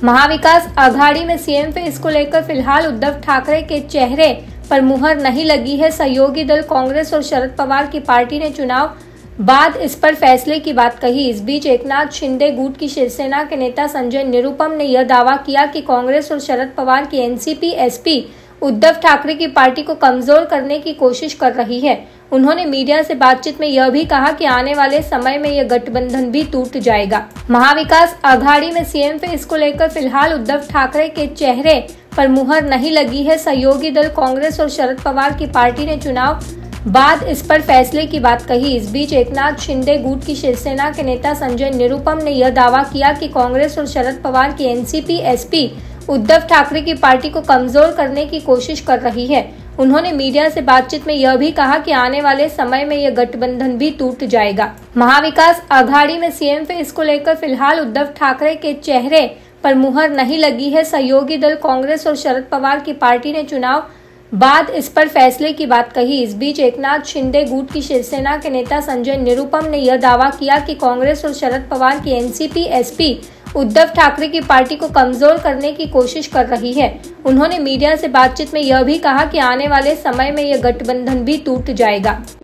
महाविकास आघाड़ी में CM face को लेकर फिलहाल उद्धव ठाकरे के चेहरे पर मुहर नहीं लगी है। सहयोगी दल कांग्रेस और शरद पवार की पार्टी ने चुनाव बाद इस पर फैसले की बात कही। इस बीच एकनाथ शिंदे गुट की शिवसेना के नेता संजय निरुपम ने यह दावा किया कि कांग्रेस और शरद पवार की एनसीपी एसपी उद्धव ठाकरे की पार्टी को कमजोर करने की कोशिश कर रही है। उन्होंने मीडिया से बातचीत में यह भी कहा कि आने वाले समय में यह गठबंधन भी टूट जाएगा। महाविकास आघाड़ी में सीएम फेस को लेकर फिलहाल उद्धव ठाकरे के चेहरे पर मुहर नहीं लगी है। सहयोगी दल कांग्रेस और शरद पवार की पार्टी ने चुनाव बाद इस पर फैसले की बात कही। इस बीच एकनाथ शिंदे गुट की शिवसेना के नेता संजय निरुपम ने यह दावा किया कि कांग्रेस और शरद पवार की एनसीपी एसपी उद्धव ठाकरे की पार्टी को कमजोर करने की कोशिश कर रही है। उन्होंने मीडिया से बातचीत में यह भी कहा कि आने वाले समय में यह गठबंधन भी टूट जाएगा। महाविकास आघाड़ी में सीएम फेस को लेकर फिलहाल उद्धव ठाकरे के चेहरे पर मुहर नहीं लगी है। सहयोगी दल कांग्रेस और शरद पवार की पार्टी ने चुनाव बाद इस पर फैसले की बात कही। इस बीच एकनाथ शिंदे गुट की शिवसेना के नेता संजय निरुपम ने यह दावा किया कि कांग्रेस और शरद पवार की एनसीपी एसपी उद्धव ठाकरे की पार्टी को कमजोर करने की कोशिश कर रही है। उन्होंने मीडिया से बातचीत में यह भी कहा कि आने वाले समय में यह गठबंधन भी टूट जाएगा।